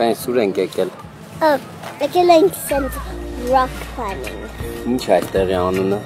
Երեխային սուր ենք եկել։ Եկել ենք սենց rock climbing։ Ինչ այդտեղի անունը։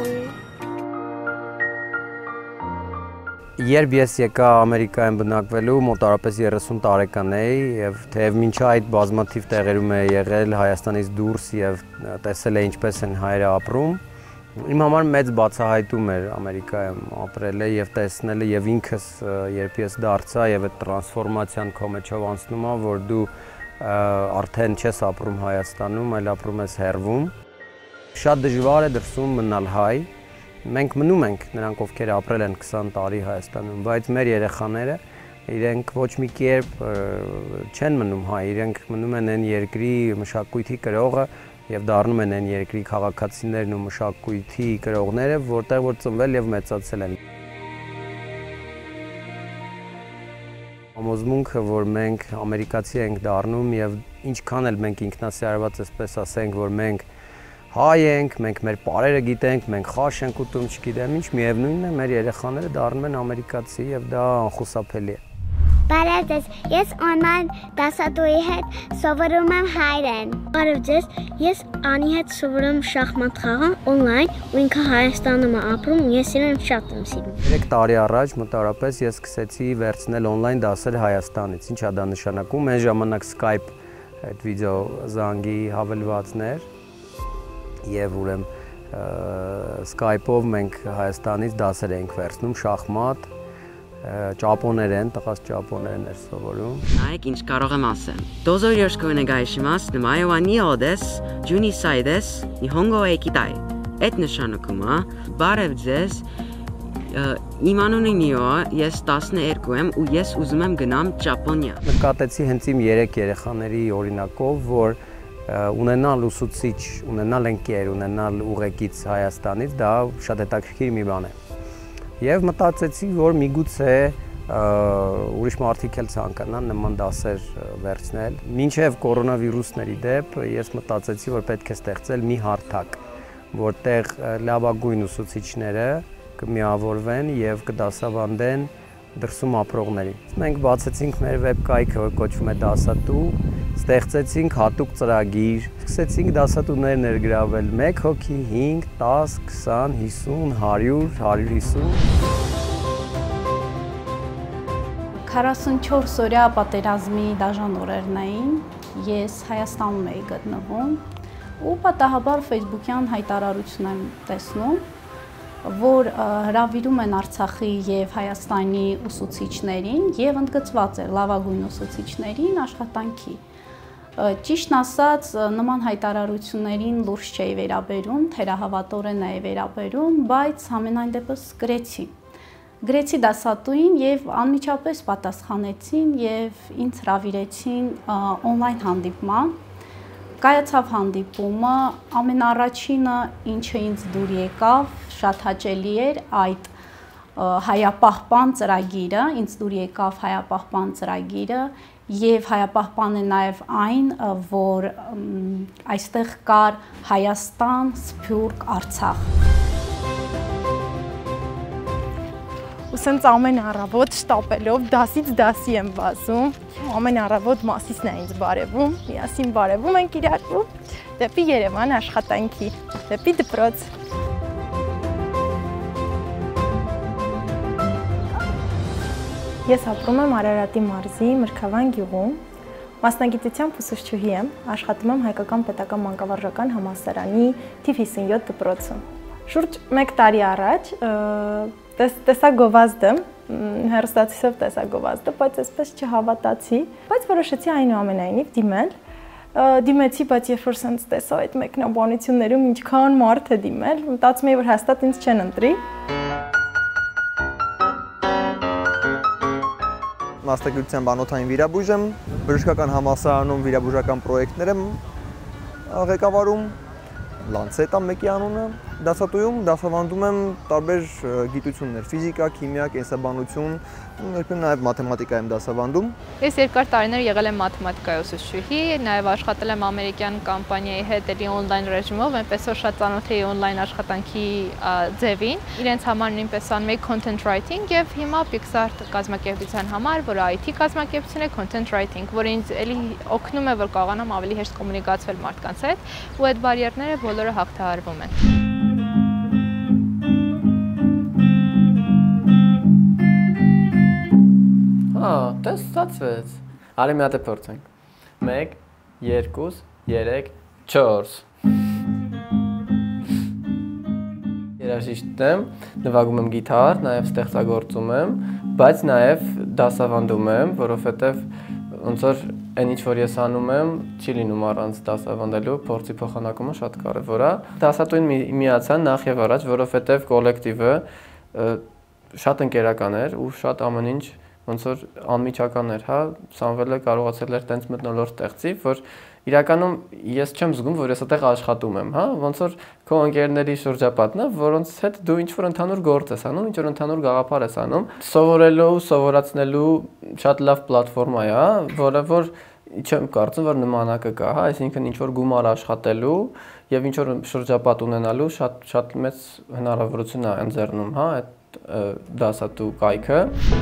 Երբ ես եկա Ամերիկայում բնակվելու մոտավորապես 30 տարեկան էի եւ թեև մինչ այդ բազմաթիվ տեղերում եմ եղել Հայաստանից դուրս եւ տեսել եմ ինչպես են հայերը ապրում, իմ համար մեծ բացահայտում էր Ամերիկայում ապրելը եւ տեսնելը եւ ինքս երբ ես դարձա եւ այդ տրանսֆորմացիան քո մեջով անցնում է, որ դու արդեն չես ապրում Հայաստանում, այլ ապրում ես հեռվում, շատ դժվար է դրսում մնալ հայ։ Մենք մնում ենք նրանք, ովքեր ապրել են 20 տարի Հայաստանում, բայց մեր երեխաները իրենք ոչ մի կերպ չեն մնում հայ, իրենք մնում են այն երկրի մշակույթի կրողը եւ դառնում են այն երկրի քաղաքացիներն ու մշակույթի կրողները, որտեղ որ ծնվել եւ մեծացել են։ Համոզմունքը, որ մենք ամերիկացի ենք դառնում եւ ինչքան էլ մենք ինքնասիրված այսպես ասենք, որ մենք հայ ենք, մենք մեր պարերը գիտենք, մենք խաշ ենք ուտում, չգիտեմ ինչ, միևնույնն է, մեր երեխաները դառնում են ամերիկացի եւ դա անխուսափելի է։ Բարև ձեզ, ես on-line դասատուի հետ սովորում եմ հայերեն։ Բարև ձեզ, ես Անի հետ սովորում շախմատ խաղալ on-line, ու ինքը Հայաստանում է ապրում, ու ես իրեն շատ եմ սիրում։ 3 տարի առաջ մոտավորապես ես սկսեցի վերցնել on-line դասեր Հայաստանից։ Ինչ է դա նշանակում։ Այն ժամանակ Skype այդ վիդեո զանգի հավելվածներ եւ ուրեմն Skype-ով մենք Հայաստանից դասեր ենք վերցնում շախմատ, ճապոներեն, տղաս ճապոներեն էր սովորում։ Նայեք ինչ կարող եմ ասել։ Դոզո yoshiko onegaishimasu, namae wa Nio desu, 12 歳です。日本語へ行きたい։ Այդ նշանակում է բարև ձեզ, իմ անունը Նիո է, ես 12 եմ ու ես ուզում եմ գնամ Ճապոնիա։ Նկատեցի հենց իմ 3 երեխաների օրինակով, որ ունենալ ուսուցիչ, ունենալ ընկեր, ունենալ ուղեկից Հայաստանից, դա շատ հետաքրքիր մի բան է։ Եվ մտածեցի, որ միգուցե ուրիշ մարդիկ էլ ցանկանան նման դասեր վերցնել։ Մինչև կորոնավիրուսների դեպ ես մտածեցի, որ պետք է ստեղծել մի հարթակ, որտեղ լավագույն ուսուցիչները կմիավորվեն եւ կդասավանդեն դրսում ապրողներին։ Մենք բացեցինք մեր վեբկայքը, որ կոչվում է Դասատու, ստեղծեցինք հատուկ ծրագիր, սկսեցինք դասատուներ ներգրավել 1 հոգի, 5, 10, 20, 50, 100, 150։ 44 օրյա պատերազմի դաժան օրերն էին, ես Հայաստանում էի գտնվում ու պատահաբար Facebook-յան հայտարարություն եմ տեսնում, որ հրավիրում են Արցախի եւ Հայաստանի ուսուցիչներին եւ ընդգծված է լավագույն ուսուցիչներին աշխատանքի։ Ճիշտն ասած, նման հայտարարություններին լուրջ չէի վերաբերում, թերահավատորեն էի վերաբերում, բայց համենայն դեպս գրեցի դասատուին եւ անմիջապես պատասխանեցին եւ ինձ հրավիրեցին on-line հանդիպման։ Կայացավ հանդիպումը, ամենառաջինը, ինչը ինձ դուր եկավ, շատ հաճելի էր այդ հայապահպան ծրագիրը, ինձ դուր եկավ հայապահպան ծրագիրը եւ հայապահպան է նաեւ այն, որ այստեղ կար Հայաստան, Սփյուռք, Արցախ։ Ու սենց ամեն առավոտ շտապելով դասից դասի եմ վազում, ամեն առավոտ Մասիսն է ինձ բարևում, միասին բարևում ենք իրար ու դեպի Երևան աշխատանքի, դեպի դպրոց։ Ես ապրում եմ Արարատի մարզի Մրգավան գյուղում, մասնագիտությամբ ուսուցչուհի եմ, աշխատում եմ Հայկական պետական մանկավարժական համալսարանի թիվ 57 դպրոցում։ Շուրջ 1 տարի առաջ տեսա գովազդը, հեռուստացույցով տեսա գովազդը, բայց այսպես չհավատացի, բայց որոշեցի այնուամենայնիվ դիմել։ Դիմեցի, բայց երբ որ սենց տեսա այդ մեկնաբանություններում ինչքան մարդ է դիմել, մտածում էի, որ հաստատ ինձ չեն ընտրի։ Մասնագիտությամբ անոթային վիրաբույժ եմ, բժշկական համալսարանում վիրաբուժական պրոյեկտներ եմ ղեկավարում, Լանցետ է մեկի անունը, դասատուում դասավանդում եմ տարբեր գիտություններ՝ ֆիզիկա, քիմիա, կենսաբանություն, երբեմն նաև մաթեմատիկա եմ դասավանդում։ Ես երկար տարիներ եղել եմ մաթեմատիկայի ուսուցչուհի, նաև աշխատել եմ ամերիկյան կամպանիայի հետ էլի օնլայն ռեժիմով, այնպես որ շատ ծանոթ էի օնլայն աշխատանքի ձևին։ Իրենց համար նույնպես անում էի content writing եւ հիմա Pixar կազմակերպության համար, որը IT կազմակերպություն է, content writing, որը ինձ էլի օգնում է, որ կարողանամ ավելի հեշտ կոմունիկացվել մարդկանց հետ, ու այդ բարիերները բոլորը հաղթահարվում են։ Տես ստացվեց։ Արի մի հատ է փորձենք։ 1, 2, 3, 4։ Երաժիշտ եմ, նվագում եմ գիտար, նաև ստեղծագործում եմ, բայց նաև դասավանդում եմ, որովհետև ոնց որ այն ինչ որ ես անում եմ, չի լինում առանց դասավանդելու, փորձի փոխանակումը շատ կարևոր է։ Դասատուին միացան նախ եւ առաջ, որովհետև կոլեկտիվը շատ ընկերական էր ու շատ ամեն ինչ ոնց որ անմիջական էր, հա, Սամվելը կարողացել էր տենց մթնոլորտ ստեղծի, որ իրականում ես չեմ զգում, որ ես այդտեղ աշխատում եմ, հա, ոնց որ քո ընկերների շրջապատն է, որոնց հետ դու ինչ որ ընդհանուր գործ ես անում, ինչ որ ընդհանուր գաղափար ես անում, սովորելու, սովորացնելու շատ լավ պլատֆորմա է, հա, որը որ չեմ կարծում, որ նմանակը կա, հա, այսինքն ինչ որ գումար աշխատելու եւ ինչ որ շրջապատ ունենալու շատ մեծ հնարավորություն է ընձեռնում, հա, այդ դասատու կայքը։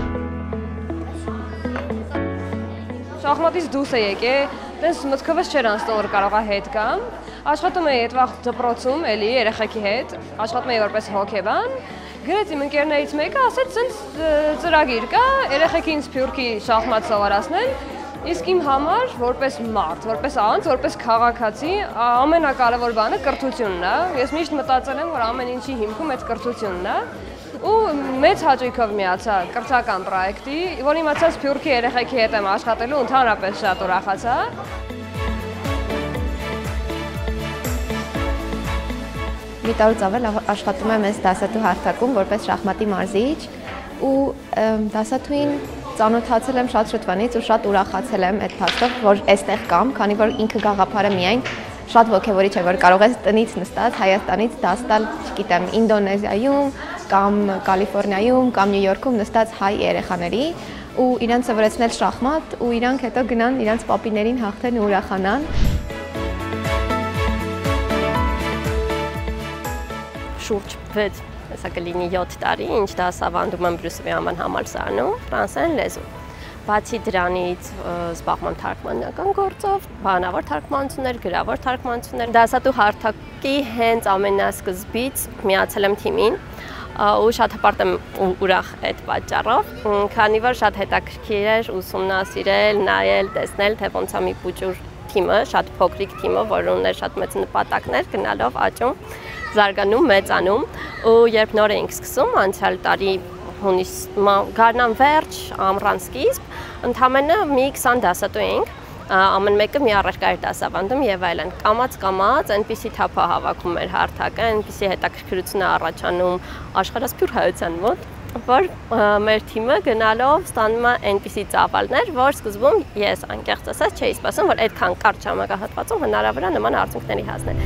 Շախմատից դուրս է եկել, տես մտքովս չէր անցնում, որ կարող է հետ գամ։ Աշխատում էի այդ վաղ դպրոցում, էլի երեխեքի հետ, աշխատում էի որպես հոգեբան։ Գրեց իմ ընկերներից մեկը, ասեց ցենց ծրագիր կա, երեխեքին սփյուռքի շախմատ սովորացնել, իսկ իմ համար որպես մարդ, որպես անձ, որպես քաղաքացի, ամենակարևոր բանը կրթությունն է։ Ես միշտ մտածել եմ, որ ամեն ինչի հիմքում այդ կրթությունն է։ Ու մեծ հաճույքով միացա կրթական պրոյեկտի, որ իմացա սփյուռքի երեխեքի հետ եմ աշխատելու, ընդհանրապես շատ ուրախացա։ Մի տարուց ավել աշխատում եմ այս դասատու հարթակում որպես շախմատի մարզիչ ու դասատուին ծանոթացել եմ շատ շուտվանից ու շատ ուրախացել եմ այդ փաստով, որ այստեղ կամ, քանի որ ինքը գաղափարը միայն շատ ոգևորիչ է, որ կարող ես տնից նստած Հայաստանից դաս տալ, չգիտեմ, Ինդոնեզիայում կամ Կալիֆոռնիայում կամ Նյու Յորքում նստած հայ երեխաների ու իրանց սովորեցնել շախմատ ու իրանք հետո գնան իրանց պապիներին հաղթեն ու ուրախանան։ Շուրջ 6, հեսա կլինի 7 տարի, ինչ դասավանդում եմ Բրյուսելի անվան համալսարանում, ֆրանսերեն լեզու։ Բացի դրանից զբաղվում եմ թարգմանական գործով, բանավոր թարգմանություններ, գրավոր թարգմանություններ։ Դասատու հարթակի հենց ամենասկզբից միացել եմ թիմին ու շատ հպարտ եմ ուրախ այդ պատճառով, քանի որ շատ հետաքրքիր էր ուսումնասիրել, նայել, տեսնել, թե ոնց է մի փոքր թիմը, շատ փոքրիկ թիմը, որը ուներ շատ մեծ նպատակներ, գնալով աճում, զարգանում, մեծանում, ու երբ նոր էինք սկսում, անցյալ տարի հունիս գարնան վերջ, ամռան սկիզբ, ընդամենը մի 20 դասատու էինք, ամեն մեկը մի առարկա էր դասավանդում եւ այլն։ Կամաց, այնպիսի թափա հավաքում էր հարթակը, այնպիսի հետաքրքրություն է առաջանում աշխարհասփյուռ հայության մոտ, որ մեր թիմը գնալով ստանում է այնպիսի ծավալներ, որ սկզբում ես անկեղծ ասած չէի սպասում, որ այդքան կարճ ժամանակահատվածում հնարավոր է նման արդյունքների հասնել։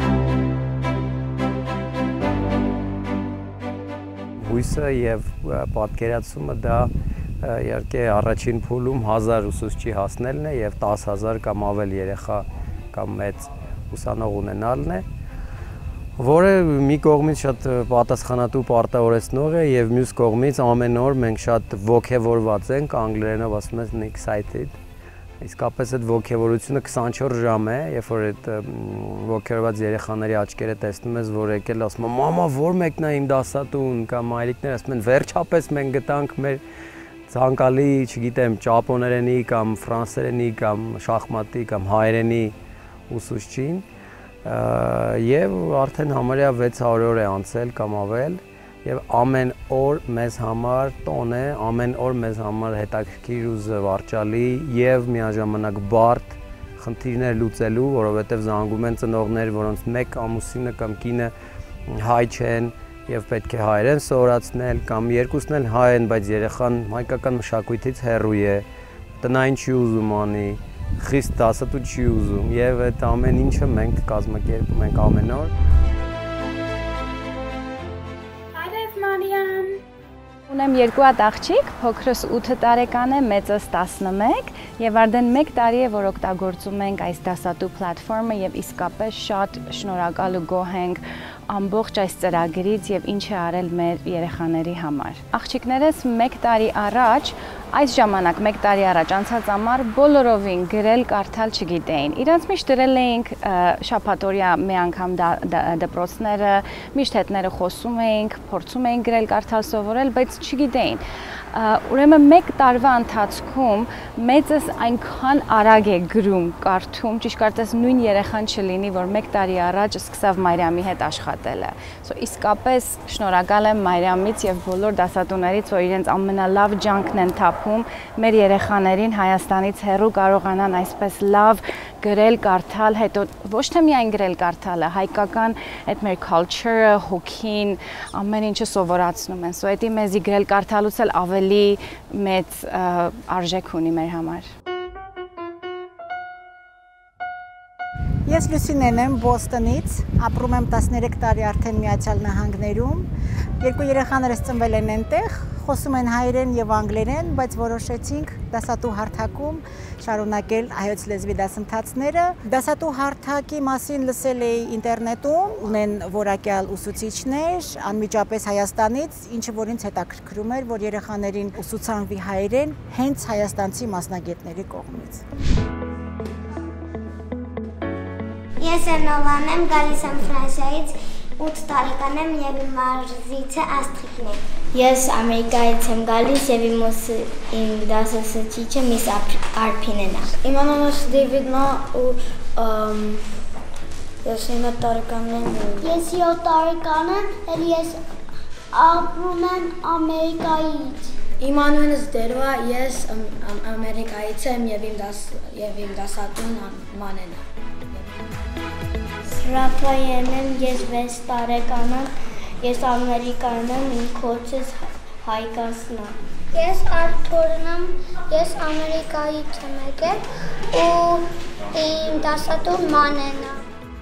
Հույսը եւ պատկերացումը դա իհարկե առաջին փուլում 1000 ուսուցչի հասնելն է եւ 10000 կամ ավել երեխա կամ մեծ ուսանող ունենալն է, որը մի կողմից շատ պատասխանատու պարտավորեցնող է եւ մյուս կողմից ամեն օր մենք շատ ոգևորված ենք, անգլերենով ասում են excited։ Իսկապես այդ ոգևորությունը 24 ժամ է, երբ որ այդ ոգևորված երեխաների աչքերը տեսնում ես, որ եկել ասում են մամա, որ մեկն է իմ դասատուն, կամ մայրիկները ասում են վերջապես մենք գտանք մեր ցանկալի, չգիտեմ, ճապոներենի կամ ֆրանսերենի կամ շախմատի կամ հայերենի ուսուցչին, եւ արդեն համարյա 600 օր է անցել կամ ավել, եւ ամեն օր մեզ համար տոն է, ամեն օր մեզ համար հետաքրքիր ու զվարճալի եւ միաժամանակ բարդ խնդիրներ լուծելու, որովհետեւ զանգում են ծնողներ, որոնց մեկ ամուսինը կամ կինը հայ չեն եւ պետք է հայերեն սովորացնել, կամ երկուսն էլ հայ են, բայց երեխան հայկական մշակույթից հեռու է, տնային չի ուզում անի, խիստ դասատու չի ուզում, եւ այդ ամեն ինչը մենք կազմակերպում ենք ամեն օր։ Ունեմ երկու հատ աղջիկ, փոքրս 8 տարեկան է, մեծս 11 եւ արդեն 1 տարի է, որ օգտագործում ենք այս դասատու պլատֆորմը եւ իսկապես շատ շնորհակալ ու գոհ ենք ամբողջ այս ծրագրից եւ ինչ է արել մեր երեխաների համար։ Աղջիկներս 1 տարի առաջ, այս ժամանակ 1 տարի առաջ անցած ամառ բոլորովին գրել, կարդալ չգիտեին։ Իրանց միշտ դրել էինք շաբաթօրյա մի անգամ դպրոցները, միշտ հետները խոսում էինք, փորձում էինք գրել, կարդալ սովորել, բայց չգիտեին։ Ուրեմն 1 տարվա ընթացքում մեծս այնքան արագ է գրում, կարդում, ճիշտ կարծես նույն երեխան չլինի, որ 1 տարի առաջ սկսավ Մարիամի հետ աշխատելը։ Իսկապես շնորհակալ եմ Մարիամից եւ բոլոր դասատուներից, որ իրենց ամենալավ ջանքն են թափում մեր երեխաներին Հայաստանից հեռու կարողանան այսպես լավ գրել, կարդալ, հետո ոչ թե միայն գրել, կարդալը, հայկական այդ մեր culture-ը, հոգին, ամեն ինչը սովորացնում են։ So էդի մեզի գրել, կարդալուց էլ ավելի մեծ արժեք ունի մեր համար։ Ես Լուսինեն եմ Բոստոնից, ապրում եմ 13 տարի արդեն Միացյալ Նահանգներում։ Երկու երեխաներս ծնվել են այնտեղ, խոսում են հայերեն եւ անգլերեն, բայց որոշեցինք դասատու հարթակում շարունակել հայոց լեզվի դասընթացները։ Դասատու հարթակի մասին լսել էի ինտերնետում, ունեն որակյալ ուսուցիչներ, անմիջապես Հայաստանից, ինչը որ ինձ հետաքրքրում էր, որ երեխաներին ուսուցանվի հայերեն հենց հայաստանցի մասնագետների կողմից։ Ես Էրնովան եմ, գալիս եմ Ֆրանսիայից, 8 տարեկան եմ եւ իմ մարզիցը Աստրիկն է։ Ես Ամերիկայից եմ գալիս եւ իմ դասասուցիչը Միս Արփինեն է։ Իմ անունս Դեյվիդն է ու ես 9 տարեկան եմ։ Ես 7 տարեկան եմ, եւ ես ապրում եմ Ամերիկայից։ Իմ անունս Դերվա, ես Ամերիկայից եմ եւ իմ դասատուն Մանեն է։ Ռաֆայելն եմ, ես 6 տարեկան եմ, ես Ամերիկայում եմ, իմ քոչս Հայկասն է։ Ես Արթուրն եմ, ես Ամերիկայից եմ եկել ու իմ դասատուն Մանեն է։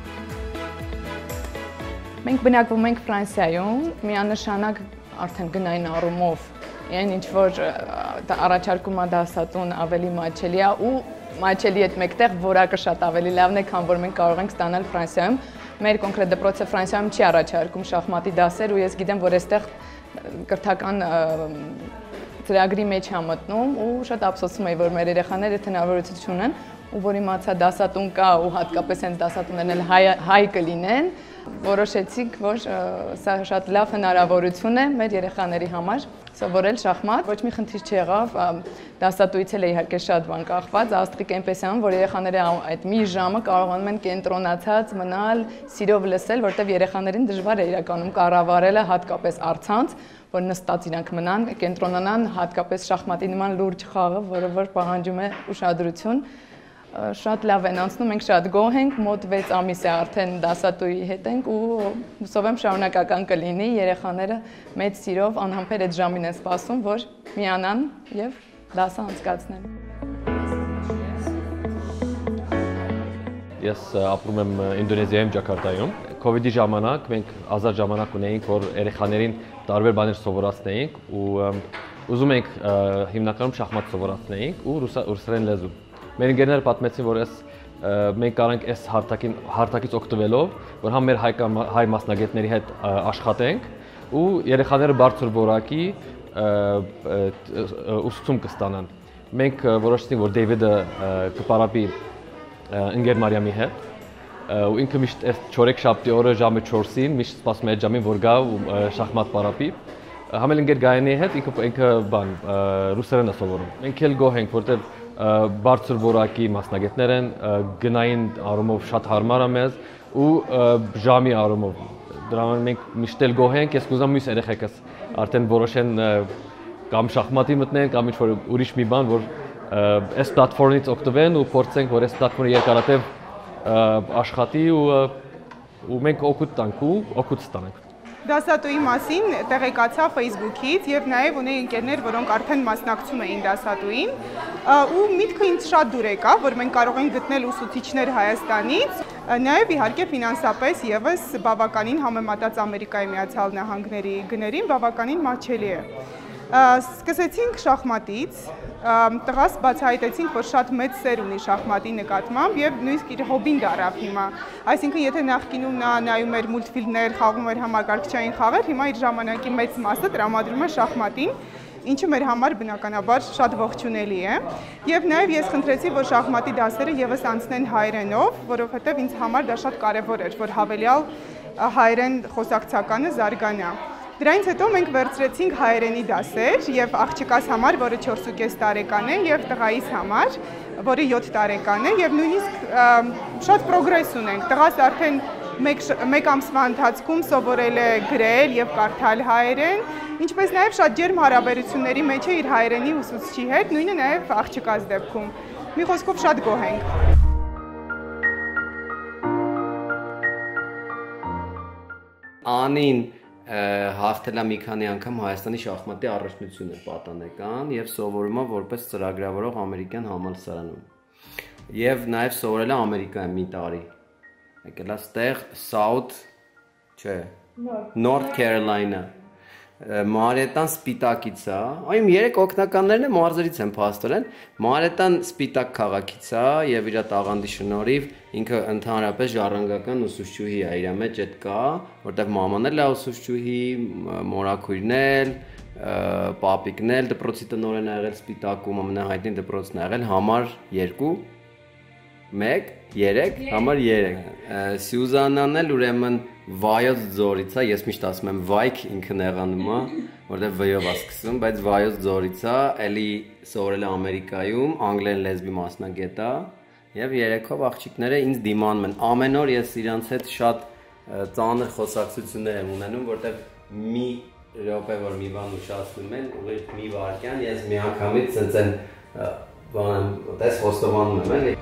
Մենք բնակվում ենք Ֆրանսիայում, միանշանակ արդեն գնային առումով, այն ինչ որ առաջարկում է դասատուն ավելի մատչելի է ու մատչելի հետ մեկտեղ որակը շատ ավելի լավն է, քան որ մենք կարող ենք ստանալ Ֆրանսիայում։ Մեր կոնկրետ դպրոցը Ֆրանսիայում չի առաջարկում շախմատի դասեր ու ես գիտեմ, որ այստեղ կրթական ծրագրի մեջ է մտնում ու շատ ափսոսում եմ, որ մեր երեխաները հնարավորություն չունեն ու որ իմացա դասատուն կա ու հատկապես հենց դասատուներն էլ հայ կլինեն, որոշեցինք, որ սա շատ լավ հնարավորություն է մեր երեխաների համար սովորել շախմատ, ոչ մի խնդիր չեղավ, դասատուից էլ է իհարկե շատ բան կախված, Աստրիկ այնպես է, որ երեխաները այդ մի ժամը կարողանում են կենտրոնացած մնալ, սիրով լսել, որտեղ երեխաներին դժվար է իրականում կառավարելը, հատկապես առցանց, որ նստած իրանք մնան, կենտրոնանան, հատկապես շախմատի նման լուրջ խաղը, որը որ պահանջում է ուշադրություն, շատ լավ են անցնում, մենք շատ գոհ ենք, մոտ 6 ամիս է արդեն դասատուի հետ ենք ու հուսով եմ շարունակական կլինի, երեխաները մեծ սիրով անհամբեր այդ ժամին են սպասում, որ միանան եւ դասը անցկացնեն։ Ես ապրում եմ Ինդոնեզիայում, Ջակարտայում։ Քովիդի ժամանակ մենք ազատ ժամանակ ունեինք, որ երեխաներին տարբեր բաներ սովորացնեինք ու ուզում ենք հիմնականում շախմատ սովորացնեինք ու ռուսերեն լեզու։ Մեր ընկերները պատմեցին, որ մենք կարող ենք այս հարթակից օգտվելով, որ համ մեր հայ մասնագետների հետ աշխատենք ու երեխաները բարձր որակի ուսուցում կստանան։ Մենք որոշեցինք, որ Դեյվիդը կպարապի ընկեր Մարիամի հետ ու ինքը միշտ այս չորեքշաբթի օրը ժամը 4-ին միշտ սպասում է այդ ժամին, որ գա ու շախմատ պարապի։ Համ էլ ընկեր Գայանի հետ ինքը ռուսերեն է սովորում։ Մենք էլ գոհ ենք, որտեղ բարձր որակի մասնագետներ են, գնային առումով շատ հարմար է մեզ ու ժամի առումով։ Դրա համար մենք միշտ էլ գոհ ենք, ես կուզեմ մյուս երեխեքս արդեն որոշեն կամ շախմատի մտնեն կամ ինչ-որ ուրիշ մի բան, որ այս պլատֆորմից օգտվեն ու փորձենք, որ այս պլատֆորմը երկարատև աշխատի ու մենք օգուտ տանք ու օգուտ ստանանք։ Դասատուի մասին տեղեկացա Facebook-ից եւ նաեւ ունեի ընկերներ, որոնք արդեն մասնակցում էին դասատուին, ու միտքը ինձ շատ դուր եկավ, որ մենք կարող ենք գտնել ուսուցիչներ Հայաստանից, նաեւ իհարկե ֆինանսապես եւս բավականին համեմատած Ամերիկայի Միացյալ Նահանգների գներին բավականին մատչելի է։ Սկսեցինք շախմատից, տղաս բացահայտեցինք, որ շատ մեծ սեր ունի շախմատի նկատմամբ եւ նույնիսկ իր հոբին դառավ հիմա։ Այսինքն, եթե նախկինում նա նայում էր մուլտֆիլմներ, խաղում էր համակարգչային խաղեր, հիմա իր ժամանակի մեծ մասը տրամադրում է շախմատին, ինչը մեր համար բնականաբար շատ ողջունելի է։ Եվ նաև ես խնդրեցի, որ շախմատի դասերը եւս անցնեն հայերենով, որովհետեւ ինձ համար դա շատ կարեւոր էր, որ հավելյալ հայերեն խոսակցականը զարգանա։ Դրանից հետո մենք վերցրեցինք հայերենի դասեր եւ աղջկաս համար, որը 4.5 տարեկան է, եւ տղայիս համար, որը 7 տարեկան է, եւ նույնիսկ շատ պրոգրես ունենք։ Տղաս արդեն մեկ ամսվա ընթացքում սովորել է գրել եւ կարդալ հայերեն, ինչպես նաեւ շատ ջերմ հարաբերությունների մեջ է իր հայերենի ուսուցչի հետ, նույնը նաեւ աղջկաս դեպքում։ Մի խոսքով շատ գոհ ենք։ Անին հաղթել է մի քանի անգամ Հայաստանի շախմատի առաջնությունը պատանեկան եւ սովորում է որպես ծրագրավորող ամերիկյան համալսարանում։ Եվ նաեւ սովորել է Ամերիկայում մի տարի։ Եկել է ստեղ North Carolina։ Մարետան սպիտակից է, այմ 3 օգնականներն է մարզերից են փաստորեն, Մարետան սպիտակ քաղաքից է եւ իր տաղանդի շնորհիվ ինքը ընդհանրապես ժառանգական ուսուցչուհի է, իր մեջ այդ կա, որտեղ մաման էլ է ուսուցչուհի, մորաքույրն էլ, պապիկն էլ դպրոցի տնօրեն է եղել Սպիտակում, ամենահայտնի դպրոցն է եղել համար 2 1, 3, համար 3։ Սյուզաննան էլ ուրեմն Վայոց ձորից է, ես միշտ ասում եմ Վայք ինքը նեղանում է, որտեղ V-ով է սկսում, բայց Վայոց ձորից է, էլի սովորել է Ամերիկայում, անգլերեն լեզվի մասնագետ է, եւ երեքով աղջիկները ինձ դիմանում են։ Ամեն օր ես իրանց հետ շատ ծանր խոսակցություններ եմ ունենում, որտեղ մի րոպե որ մի բան ուշացնում են, ուղիղ մի վայրկյան ես միանգամից ցենց են բան, այդպես խոստովանում եմ, էլի։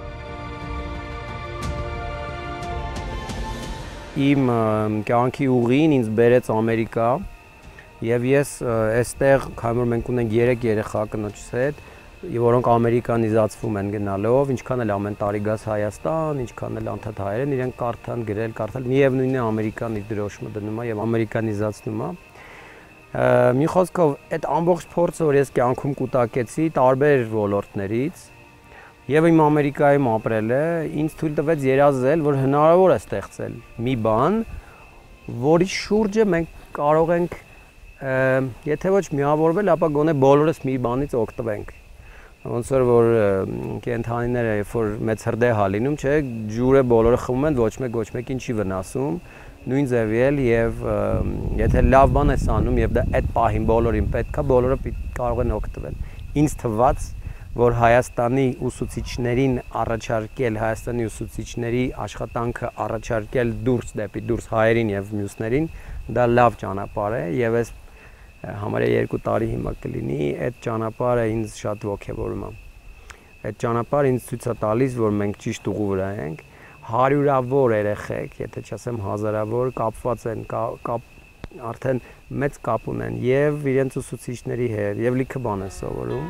Իմ կյանքի ուղին ինձ բերեց Ամերիկա եւ ես այստեղ քանի որ մենք ունենք 3 երեխա կնոջս հետ, որոնք ամերիկանիզացվում են գնալով, ինչքան էլ ամեն տարի գաս Հայաստան, ինչքան էլ անդադ հայերեն, իրենք կարդան, գրել, կարդալ, միևնույնն է ամերիկանի դրոշմը դնում է եւ ամերիկանիզացնում է։ Մի խոսքով, այդ ամբողջ փորձը, որ ես կյանքում կուտակեցի տարբեր ոլորտներից, եւ իմ Ամերիկայում ապրելը ինձ թույլ տվեց երազել, որ հնարավոր է ստեղծել մի բան, որի շուրջը մենք կարող ենք, եթե ոչ միավորվել, ապա գոնե բոլորս մի բանից օգտվենք։ Ոնց որ կենդանիները, երբ որ մեծ հրդեհ է լինում, չէ, ջուրը բոլորը խմում են, ոչ մեկին չի վնասում, նույն ձևի էլ եւ եթե լավ բան ես անում եւ դա այդ պահին բոլորին պետք է, բոլորը կարող են օգտվել։ Ինձ թվաց որ Հայաստանի ուսուցիչներին առաջարկել, Հայաստանի ուսուցիչների աշխատանքը առաջարկել դուրս հայերին եւ մյուսներին, դա լավ ճանապարհ է եւ այս համարյա 2 տարի հիմա կլինի, այդ ճանապարհը ինձ շատ ոգևորում է։ Այդ ճանապարհը ինձ ցույց է տալիս, որ մենք ճիշտ ուղու վրա ենք, հարյուրավոր երեխեք, եթե չասեմ հազարավոր, կապված են, արդեն մեծ կապ ունեն եւ իրենց ուսուցիչների հետ եւ լիքը բան են սովորում։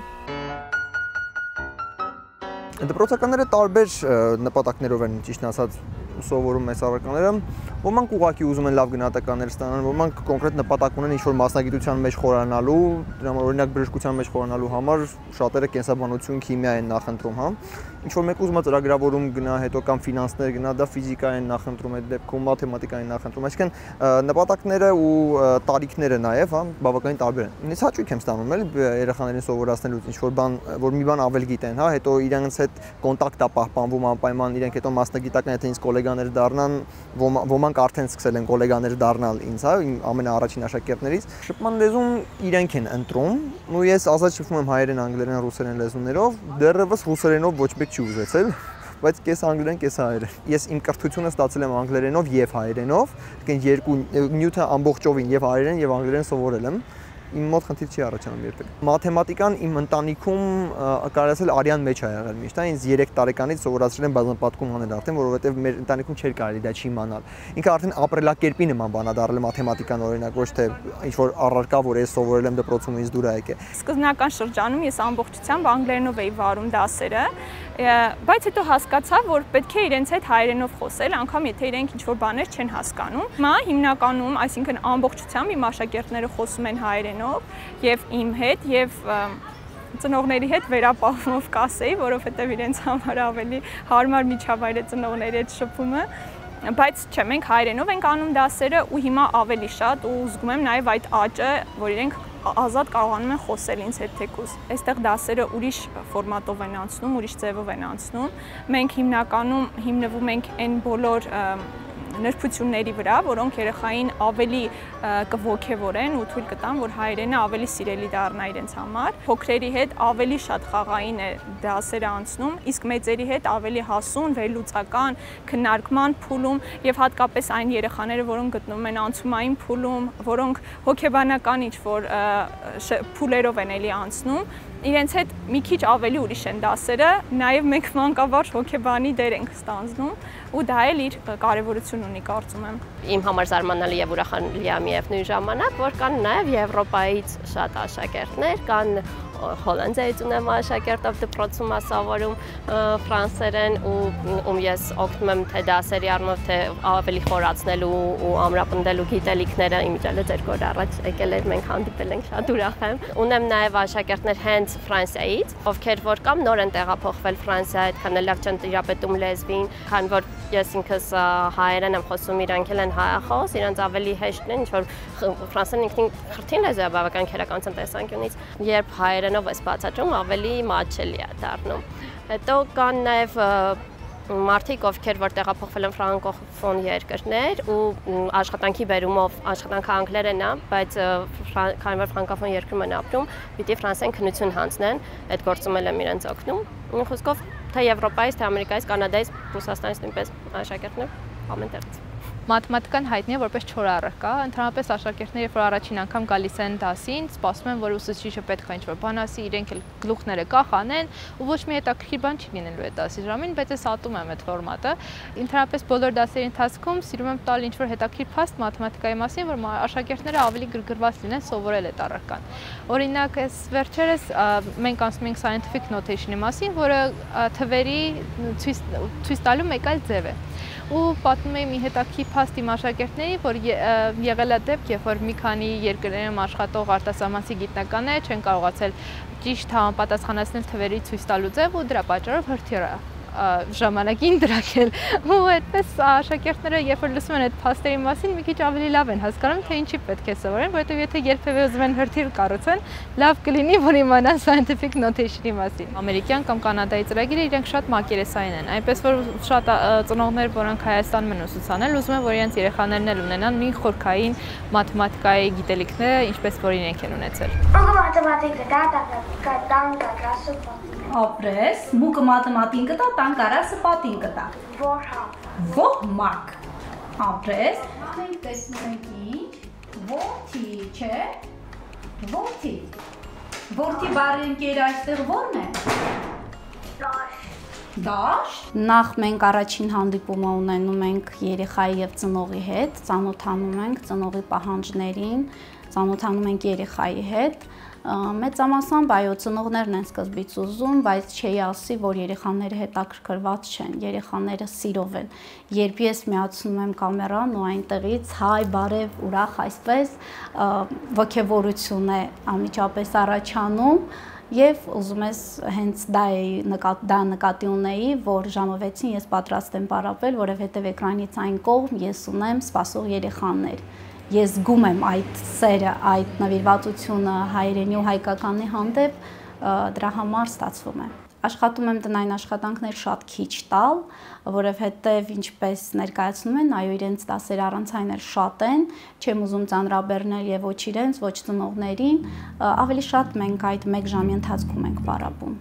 Դպրոցականները տարբեր նպատակներով են ճիշտ ասած սովորում այս առարկաները, ոմանք ուղղակի ուզում են լավ գնահատականներ ստանալ, ոմանք կոնկրետ նպատակ ունեն ինչ-որ մասնագիտության մեջ խորանալու, դրա համար օրինակ բժշկության մեջ խորանալու համար շատերը կենսաբանություն, քիմիա են նախընտրում, հա։ Ինչ-որ մեկը ուզում է ծրագրավորում գնա, հետո կամ ֆինանսներ գնա, դա ֆիզիկա են նախընտրում, այդ դեպքում մաթեմատիկա են նախընտրում, այսինքն նպատակները ու տարիքները նաև, հա, բավականին տարբեր են։ Ինձ հաճույք եմ ստանում էլ երեխաներին սովորացնելուց ինչ-որ բան, որ մի բան ավել գիտեն, հա, հետո իրենց հետ կոնտակտ է պահպանվում անպայման, իրենք հետո մասնագիտական, եթե ինձ գոլեգաներ դառնան, ոմանք արդեն սկսել են գոլեգաներ դառնալ ինձ, հա, իմ ամենաառաջին աշակերտներից։ Շփման լեզուն իրենք են ընտրում, ու ես ազատ շփվում եմ հայերեն, անգլերեն, ռուսերեն լեզուներով, դեռևս ռուսերենով ոչ մեկ չի ուզեցել, բայց կես անգլերեն, կես հայերեն։ Ես իմ կրթությունը ստացել եմ անգլերենով եւ հայերենով, երկու նյութը ամբողջովին եւ հայերեն եւ անգլերեն սովորել եմ։ Իմ մոտ խնդիր չի առաջանում երբեք։ Մաթեմատիկան իմ ընտանիքում կարելի ասել արյան մեջ է եղել միշտ, ինձ 3 տարեկանից սովորացրել են բազմապատկում անել արդեն, որովհետև մեր ընտանիքում չէր կարելի դա չիմանալ։ Ինքը արդեն ապրելակերպի նման բան է դարձել մաթեմատիկան օրինակ, ոչ թե ինչ որ առարկա, որ ես սովորել եմ դպրոցում ինձ դուր է եկել։ Սկզբնական շրջանում ես ամբողջությամբ անգլերենով էի վարում դասերը, բայց հետո հասկացա, որ պետք է իրենց հետ հայերենով խոսել, անգամ եթե իրենք ինչ-որ բաներ չեն հասկանում։ Հիմա հիմնականում, այսինքն ամբողջությամբ իմ աշակերտները խոսում են հայերենով, հայերենով եւ իմ հետ եւ ծնողների հետ վերապահումով կասեի, որովհետեւ իրենց համար ավելի հարմար միջավայր է ծնողների հետ շփումը, բայց չէ, մենք հայերենով ենք անում դասերը ու հիմա ավելի շատ ու զգում եմ նաեւ այդ աճը, որ իրենք ազատ կարողանում են խոսել ինձ հետ թեկուզ։ Այստեղ դասերը ուրիշ ֆորմատով են անցնում, ուրիշ ձևով են անցնում։ Մենք հիմնականում հիմնվում ենք այն բոլոր նրբությունների վրա, որոնք երեխային ավելի կողոքեվորեն ու թույլ կտան, որ հայերենը ավելի սիրելի դառնա իրենց համար։ Փոքրերի հետ ավելի շատ խաղային է դասերը անցնում, իսկ մեծերի հետ ավելի հասուն, վերլուծական, քննարկման փուլում եւ հատկապես այն երեխաները, որոնք գտնվում են անցումային փուլում, որոնք հոգեբանական ինչ-որ փուլերով են էլի անցնում, իրենց հետ մի քիչ ավելի ուրիշ են դասերը, նաև մենք մանկավարժ հոգեբանի դեր ենք ստանձնում ու դա էլ իր կարևորություն ունի, կարծում եմ։ Իմ համար զարմանալի եւ ուրախալի է միևնույն ժամանակ, որ կան նաև Եվրոպայից շատ աշակերտներ, կան Հոլանդիայից ունեմ աշակերտով դպրոցում ասավորում ֆրանսերեն ու ես օգնում եմ թե դասերի առումով թե ավելի խորացնելու ու ամրապնդելու գիտելիքները իմիջիալը ձեր կոր առաջ եկել էր, մենք հանդիպել ենք, շատ ուրախ եմ։ Ունեմ նաև աշակերտներ հենց Ֆրանսիայից, ովքեր որ կամ նոր են տեղափոխվել Ֆրանսիա, այդքան լավ չեն տիրապետում լեզվին, քան որ ես ինքս հայերեն եմ խոսում, իրանք էլ են հայախոս, իրանց ավելի հեշտ է, ինչ որ ֆրանսերեն ինքնին խրթին լեզու է բավական քերականության տեսանկյունից, երբ հայերենով ես բացատրում, ավելի մատչելի է դառնում։ Հետո կան նաև մարդիկ, ովքեր որ տեղափոխվել են ֆրանկոֆոն երկրներ ու աշխատանքի բերումով աշխատանքը անգլերեն է, բայց քանի որ ֆրանկոֆոն երկրում են ապրում, պիտի ֆրանսերեն քննություն հանձնեն, այդ գործում էլ եմ իրենց օգնում։ Խոսքով թե Եվրոպայից, թե Ամերիկայից, Կանադայից, Ռուսաստանից նույնպես աշակերտներ ամեն տեղից։ Մաթեմատիկան հայտնի է որպես 4 առարկա, ընդհանրապես աշակերտները, երբ որ առաջին անգամ գալիս են դասին, սպասում են, որ ուսուցիչը պետք է ինչ-որ բան ասի, իրենք էլ գլուխները կախանեն ու ոչ մի հետաքրքիր բան չի լինելու այդ դասի ժամին, բայց ես ատում եմ այդ ֆորմատը։ Ընդհանրապես բոլոր դասերի ընթացքում սիրում եմ տալ ինչ-որ հետաքրքիր փաստ մաթեմատիկայի մասին, որ աշակերտները ավելի գրգռված լինեն սովորել այդ առարկան։ Օրինակ, այս վերջերս մենք անցնում ենք scientific notation-ի մասին, որը թվերի ցույց տալու մեկ այլ ձև է։ Ու պատմում եմ մի հետաքրքիր փաստ իմ աշակերտների, որ եղել է դեպք, երբ որ մի քանի երկրներում աշխատող արտասահմանցի գիտնականներ չեն կարողացել ճիշտ համապատասխանեցնել թվերի ցույց տալու ձև ու դրա պատճառով հրթիռ ժամանակին դրակել ու այդպես աշակերտները երբ որ լսում են այդ փաստերի մասին մի քիչ ավելի լավ են հասկանում թե ինչի պետք է սովորեն, որովհետև եթե երբևէ ուզում են հրթիռ կառուցեն, լավ կլինի որ իմանան scientific notation-ի մասին։ Ամերիկյան կամ կանադայի ծրագիրը իրենք շատ մակերեսային են, այնպես որ շատ ծնողներ, որոնք Հայաստանում են ուսուցանել, ուզում են որ իրենց երեխաներն էլ ունենան նույն խորքային մաթեմատիկայի գիտելիքները, ինչպես որ իրենք են ունեցել։ Ապրես, մուկը մաթեմատին կտա, տան կարասը պատին կտա։ Ոհմակ։ Ապրես, մենք տեսնում ենք ինչ, որդի, չէ, որդի։ Որդի բարի ընկերը այստեղ որն է։ Դաշտ։ Նախ մենք առաջին հանդիպումը ունենում ենք երեխայի եւ ծնողի հետ, ծանոթանում ենք ծնողի պահանջներին, ծանոթանում ենք երեխայի հետ։ Մեծամասամբ այո, ծնողներն են սկզբից ուզում, բայց չի ասի, որ երեխաները հետաքրքրված չեն, երեխաները սիրով են։ Երբ ես միացնում եմ կամերան ու այնտեղից հայ, բարև, ուրախ այսպես ոգևորություն է անմիջապես առաջանում եւ ուզում ես հենց դա նկատի ունեի, որ ժամը 6-ին ես պատրաստ եմ պարապել, որովհետեւ էկրանից այն կողմ ես ունեմ սպասող երեխաներ։ Ես զգում եմ այդ սերը, այդ նվիրվածությունը հայրենի ու հայկականի հանդեպ, դրա համար ստացվում է։ Աշխատում եմ տնային աշխատանքներ շատ քիչ տալ, որովհետև ինչպես ներկայացնում են, այո, իրենց դասեր առանցայիններ շատ են, չեմ ուզում ծանրաբեռնել եւ ոչ իրենց, ոչ ծնողներին, ավելի շատ մենք այդ 1 ժամի ընթացքում ենք պարապում։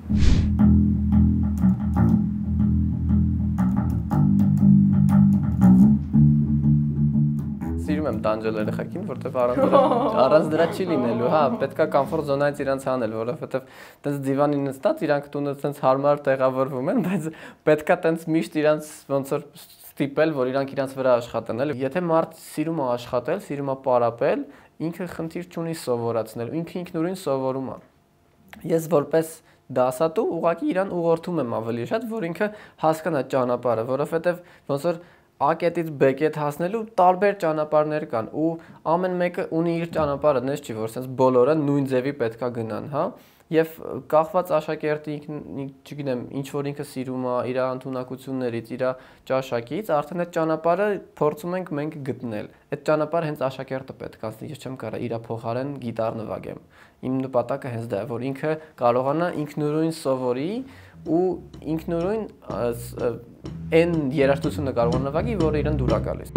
Սիրում եմ տանջել երեխեքին, որտեվ առանց դրա չի լինելու, հա, պետքա կոմֆորտ զոնայից իրանց հանել, որովհետև տենց դիվանին նստած իրանք տունը տենց հարմար տեղավորվում են, բայց պետքա տենց միշտ իրանց ոնց որ ստիպել, որ իրանք իրանց վրա աշխատեն, էլի։ Եթե մարդ սիրում է աշխատել, սիրում է պարապել, ինքը խնդիր չունի սովորացնել, ինքը ինքնուրույն սովորում է։ Ես որպես դասատու ուղղակի իրան ուղղորդում եմ ավելի շատ, որ ինքը հասկանա ճանապարհը, որովհետև ոնց որ A կետից B կետ հասնելու տարբեր ճանապարհներ կան ու ամեն մեկը ունի իր ճանապարհը, դες չի որ sense բոլորը նույն ձևի պետքա գնան, հա։ Եվ կախված աշակերտի չգիտեմ, ինչ որ ինքը սիրում է, իր ընդունակություններից, իր ճաշակից, արդեն այդ ճանապարհը փորձում ենք մենք գտնել։ Այդ ճանապարհը հենց աշակերտը պետք է անցնի, ես չեմ կարող իր փոխարեն գիտար նվագեմ։ Իմ նպատակը հենց դա է, որ ինքը կարողանա ինքնուրույն սովորի ու ինքնուրույն այն երաժշտությունը կարողանա նվագի, որը իրեն դուր է գալիս։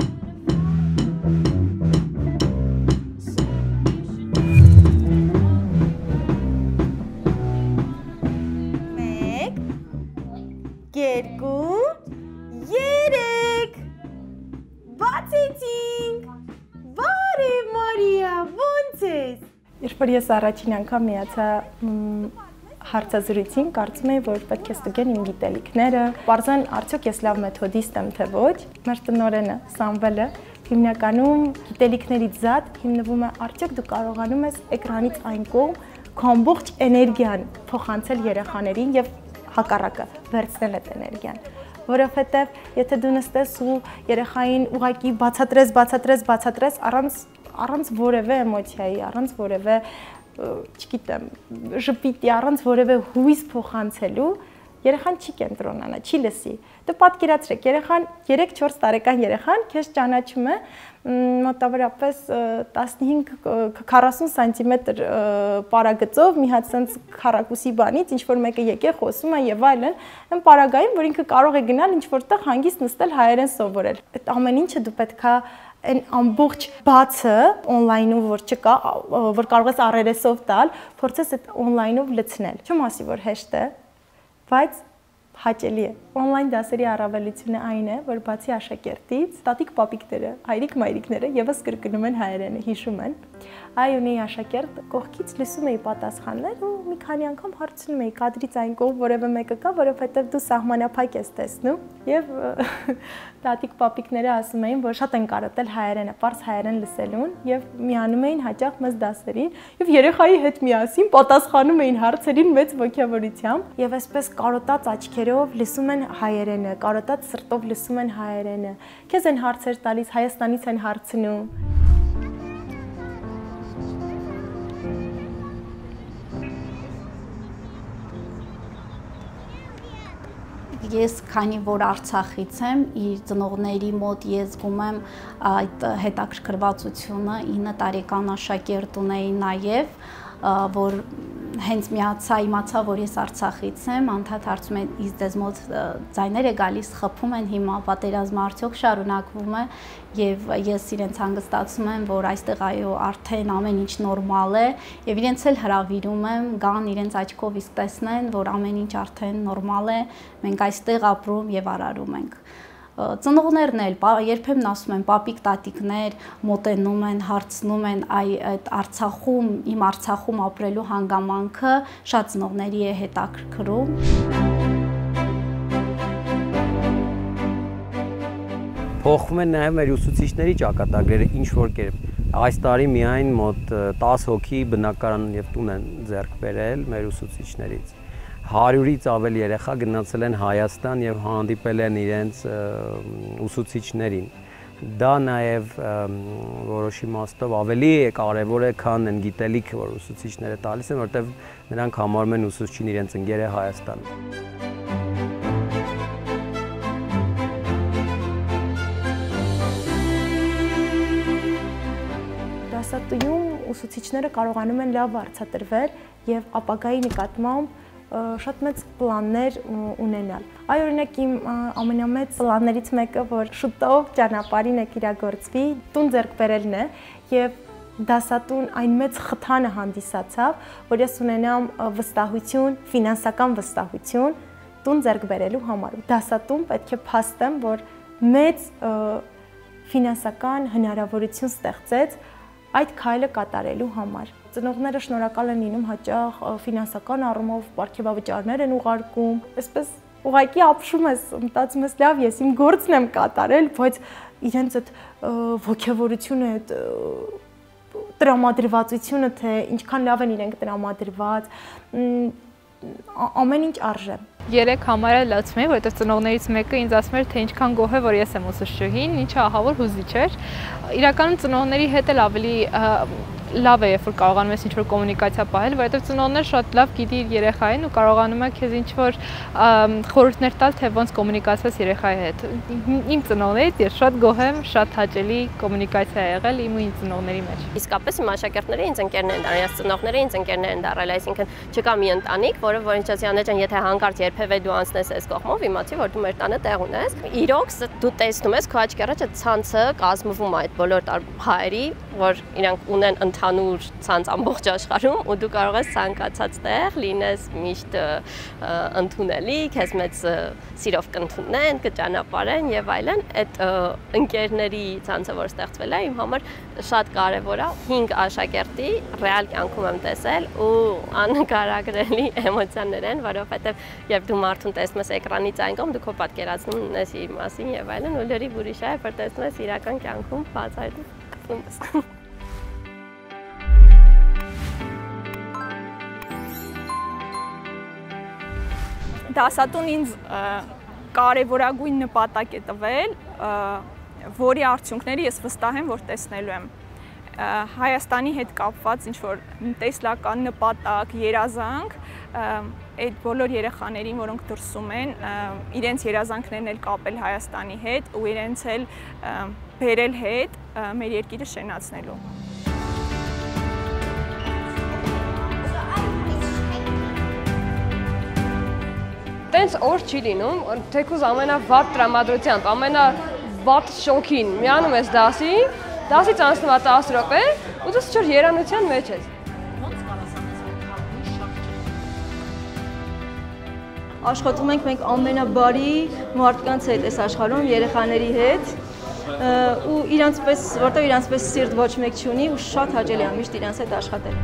Երկու, երեք, բացեցինք, բարև Մարիա, ոնց ես։ Երբ որ ես առաջին անգամ միացա հարցազրույցին, կարծում էի, որ պետք է ստուգեն իմ գիտելիքները, պարզեն արդյոք ես լավ մեթոդիստ եմ, թե ոչ։ Մեր տնօրենը Սամվելը հիմնականում գիտելիքներից զատ հիմնվում է արդյոք դու կարողանում ես էկրանից այն կողմ քո ամբողջ էներգիան փոխանցել երեխաներին եւ հակառակը վերցնել այդ էներգիան, որովհետև եթե դու նստես ու երեխային ուղակի բացատրես առանց որևէ էմոցիայի, առանց որևէ, չգիտեմ, ժպիտի, առանց որևէ հույս փոխանցելու, երեխան չի կենտրոնանա, չի լսի։ Դու պատկերացրեք, երեխան 3-4 տարեկան երեխան քեզ ճանաչում է մոտավորապես 15-40 սանտիմետր պարագծով մի հատ sense քառակուսի բանից, ինչ որ մեկը եկե խոսում է եւ այլն, այն պարագային, որ ինքը կարող է գնալ ինչ որտեղ հանգիստ նստել հայերեն սովորել։ Այդ ամեն ինչը դու պետքա այն ամբողջ բացը on-line-ով որ չկա, որ կարող ես առերեսով տալ, փորձես այդ on-line-ով լցնել։ Չեմ ասի, որ հեշտ է, բայց հաճելի է։ Online դասերի առավելությունը այն է, որ բացի աշակերտից, տատիկ պապիկները, հայրիկ մայրիկները եւս կրկնում են հայերենը, հիշում են։ Այ ունեի աշակերտ, կողքից լսում էի պատասխաններ ու մի քանի անգամ հարցնում էի կադրից այն կողմ որևէ մեկը կա, որովհետեւ դու սահմանափակ ես տեսնում եւ տատիկ պապիկները ասում էին, որ շատ են կարոտել հայերենը, պարզ հայերեն լսելուն եւ միանում էին հաճախ մեզ դասերին եւ երեխայի հետ միասին պատասխանում էին հարցերին մեծ ոգևորությամբ եւ այսպես կարոտած աչքերով լսում են հայերենը, կարոտած սրտով լսում են հայերենը։ Քեզ են հարցեր տալիս, Հայաստանից են հարցնում։ Ես քանի որ Արցախից եմ, իր ծնողների մոտ ես զգում եմ այդ հետաքրքրվածությունը, 9 տարեկան աշակերտ ունեի նաև, որ հենց միացա, իմացա, որ ես Արցախից եմ, անդադ հարցում են, իսկ դες մոտ ձայներ է գալիս, խփում են հիմա, պատերազմը արդյոք շարունակվում է, եւ ես իրենց հանգստացում եմ, որ այստեղ այո արդեն ամեն ինչ նորմալ է, եւ իրենց էլ հրավիրում եմ, գան իրենց աչքով իսկ տեսնեն, որ ամեն ինչ արդեն նորմալ է, մենք այստեղ ապրում եւ արարում ենք։ Ծնողներն էլ երբեմն ասում են պապիկ տատիկներ մոտենում են, հարցնում են այդ Արցախում, իմ Արցախում ապրելու հանգամանքը շատ ծնողների է հետաքրքրում։ Փոխվում են նաև մեր ուսուցիչների ճակատագրերը ինչ որ կերպ։ Այս տարի միայն մոտ 10 հոգի բնակարան եւ տուն են ձեռք բերել մեր ուսուցիչներից։ 100-ից ավել երեխա գնացել են Հայաստան եւ հանդիպել են իրենց ուսուցիչներին։ Դա նաեւ որոշ իմաստով ավելի կարեւոր է, քան այն գիտելիքը, որ ուսուցիչները տալիս են, որտեղ նրանք համարում են ուսուցչին իրենց ընկերը Հայաստան։ Դասատուում ուսուցիչները կարողանում են լավ արձատրվել եւ ապագայի նկատմամբ շատ մեծ պլաններ ունենալ։ Այ օրինակ իմ ամենամեծ պլաններից մեկը, որ շուտով ճանապարհին եք իրագործվի, տուն ձեռք բերելն է եւ դասատուն այն մեծ խթանը հանդիսացավ, որ ես ունենամ վստահություն, ֆինանսական վստահություն տուն ձեռք բերելու համար։ Դասատուն պետք է փաստեմ, որ մեծ ֆինանսական հնարավորություն ստեղծեց այդ քայլը կատարելու համար։ Ծնողները շնորհակալ են լինում հաճախ ֆինանսական առումով պարգևավճարներ են ուղարկում, այսպես ուղղակի ապշում ես, մտածում ես լավ, ես իմ գործն եմ կատարել, բայց իրենց այդ ոգևորությունը, այդ տրամադրվածությունը, թե ինչքան լավ են իրենք տրամադրված, ամեն ինչ արժե։ 3 համարը լացում էի, որովհետև ծնողներից մեկը ինձ ասում էր, թե ինչքան գոհ է, որ ես եմ ուսուցչուհին, ինչը ահավոր հուզիչ էր։ Իրականում ծնողների հետ էլ ավելի լավ է, երբ որ կարողանում ես ինչ-որ կոմունիկացիա պահել, որովհետև ծնողները շատ լավ գիտի իր երեխային ու կարողանում է քեզ ինչ-որ խորհուրդներ տալ, թե ոնց կոմունիկացիաս երեխայի հետ։ Իմ ծնողներից ես շատ գոհ եմ, շատ հաճելի կոմունիկացիա ա եղել իմ ու իմ ծնողների մեջ։ Իսկապես իմ աշակերտները ինձ ընկերներ են դառել, ես ծնողները ինձ ընկերներ են դառել, այսինքն չկա մի ընտանիք, որը որ ինչպես Յանեջան, եթե հանկարծ երբևէ դու անցնես այս կողմով, իմացի, որ դու մեր տանը տեղ ունես։ Իրոք դու տեսնում ես քո աչքի առաջ ցանցը կազմվում է այդ բոլոր հայերի, որ իրանք ունեն ընդհանուր ցանց ամբողջ աշխարհում ու դու կարող ես ցանկացած տեղ լինես միշտ ընդունելի, քեզ մեծ սիրով կընդունեն, կճանապարհեն եւ այլն։ Այդ ընկերների ցանցը, որ ստեղծվել է, իմ համար շատ կարեւոր է։ 5 աշակերտի ռեալ կյանքում եմ տեսել ու անկարագրելի էմոցիաներ են, որովհետեւ երբ դու մարդուն տեսնում ես էկրանից այն կողմ, դու քո պատկերացնում ես իր մասին եւ այլն, ու լրիվ ուրիշ է, որ տեսնում ես իրական կյանքում բացայտում կպնում ես։ Դասատուն ինձ կարևորագույն նպատակ է տվել, որի արդյունքները ես վստահ եմ, որ տեսնելու եմ։ Հայաստանի հետ կապված ինչ-որ տեսլական նպատակ, երազանք, այդ բոլոր երեխաներին, որոնք դրսում են, իրենց երազանքներն էլ կապել Հայաստանի հետ ու իրենց էլ բերել հետ մեր երկիրը շենացնելու։ Տենց օր չի լինում, թեկուզ ամենավատ տրամադրությամբ, ամենավատ շոքին միանում ես դասից անցնում է 10 րոպե ու դու ինչ-որ երանության մեջ ես։ Աշխատում ենք մենք ամենաբարի մարդկանց հետ այս աշխարհում, երեխաների հետ ու որտեղ իրանց պես սիրտ ոչ մեկ չունի ու շատ հաճելի է միշտ իրանց հետ աշխատել։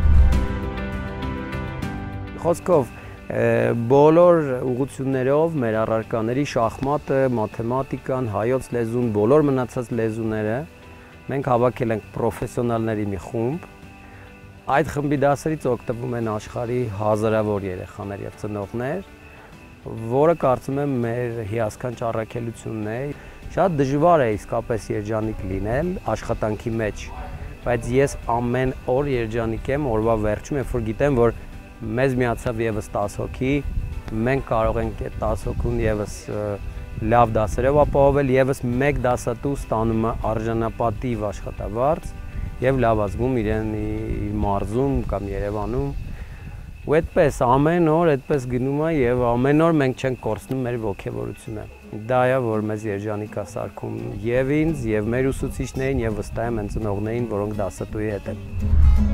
Խոսքով բոլոր ուղղություններով մեր առարկաների շախմատը, մաթեմատիկան, հայոց լեզուն, բոլոր մնացած լեզուները մենք հավաքել ենք պրոֆեսիոնալների մի խումբ։ Այդ խմբի դասերից օգտվում են աշխարհի հազարավոր երեխաներ եւ ծնողներ, որը կարծում եմ մեր հիասքանչ առաքելությունն է։ Շատ դժվար է իսկապես երջանիկ լինել աշխատանքի մեջ, բայց ես ամեն օր երջանիկ եմ օրվա վերջում, երբ որ գիտեմ, որ մեզ միացավ եւս 10 հոգի, մենք կարող ենք այդ 10 հոգուն եւս լավ դասերով ապահովել, եւս մեկ դասատու ստանում է արժանապատիվ աշխատավարձ եւ լավ ազգում իրեն իր մարզում կամ Երևանում։ Ու այդպես ամեն օր այդպես գնում է եւ ամեն օր մենք չենք կորցնում մեր ոգևորությունը։ Դա է, որ մեզ երջանիկ է սարքում եւ ինձ, եւ մեր ուսուցիչներին, եւ վստահ եմ այն ծնողներին, որոնք դասատուի հետ են։